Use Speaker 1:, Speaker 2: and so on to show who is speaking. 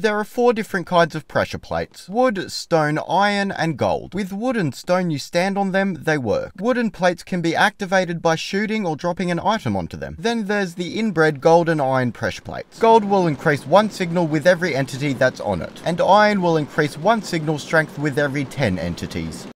Speaker 1: There are 4 different kinds of pressure plates: wood, stone, iron, and gold. With wood and stone you stand on them, they work. Wooden plates can be activated by shooting or dropping an item onto them. Then there's the inbred gold and iron pressure plates. Gold will increase 1 signal with every entity that's on it, and iron will increase 1 signal strength with every 10 entities.